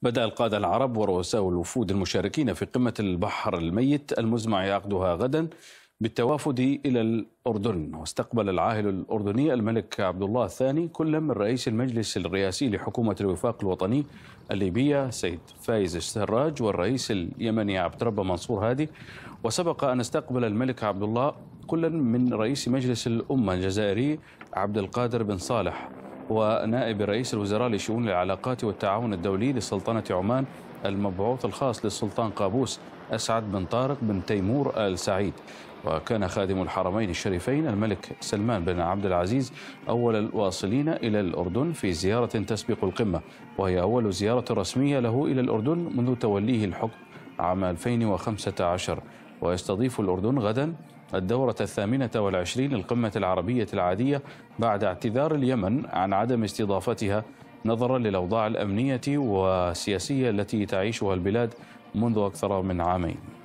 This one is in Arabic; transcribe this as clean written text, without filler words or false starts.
بدأ القادة العرب ورؤساء الوفود المشاركين في قمة البحر الميت المزمع عقدها غدا بالتوافد إلى الأردن. واستقبل العاهل الأردني الملك عبد الله الثاني كل من رئيس المجلس الرئاسي لحكومة الوفاق الوطني الليبية سيد فايز السراج والرئيس اليمني عبد رب منصور هادي. وسبق أن استقبل الملك عبد الله كل من رئيس مجلس الأمة الجزائري عبد القادر بن صالح ونائب رئيس الوزراء لشؤون العلاقات والتعاون الدولي لسلطنة عمان المبعوث الخاص للسلطان قابوس أسعد بن طارق بن تيمور آل سعيد. وكان خادم الحرمين الشريفين الملك سلمان بن عبد العزيز أول الواصلين إلى الأردن في زيارة تسبق القمة، وهي أول زيارة رسمية له إلى الأردن منذ توليه الحكم عام 2015. ويستضيف الأردن غدا الدورة 28 للقمة العربية العادية بعد اعتذار اليمن عن عدم استضافتها نظرا للأوضاع الأمنية والسياسية التي تعيشها البلاد منذ أكثر من عامين.